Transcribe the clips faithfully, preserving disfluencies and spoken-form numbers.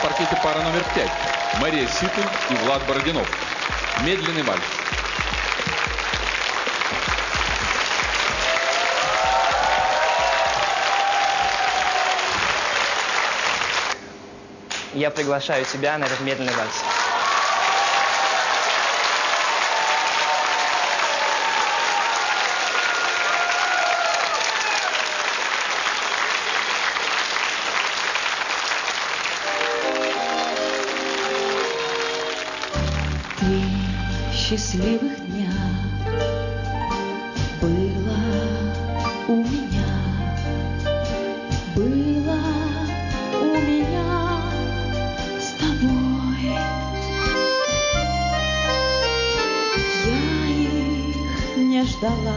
паркете пара номер пять. Мария Ситуль и Влад Бородинов. Медленный вальс. Я приглашаю тебя на этот медленный вальс. Три счастливых дня было у меня, было у меня с тобой. Я их не ждала,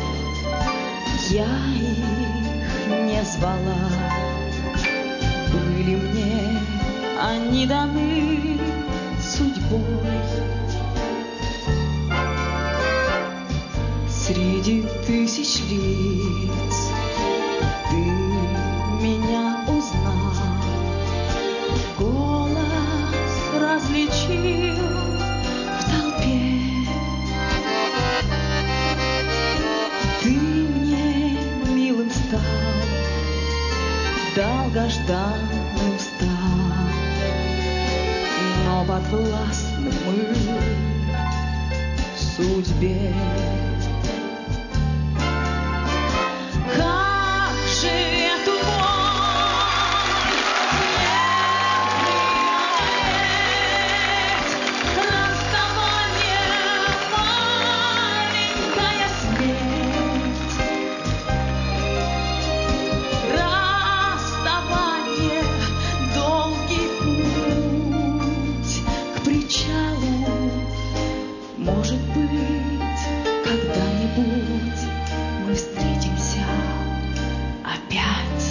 я их не звала, были мне они даны судьбой. Среди тысяч лиц ты меня узнал, голос различил в толпе. Ты мне милым стал, долгожданным стал, но подвластны мы судьбе. Может быть, когда-нибудь мы встретимся опять.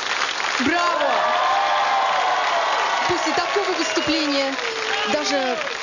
Браво! После такого выступления даже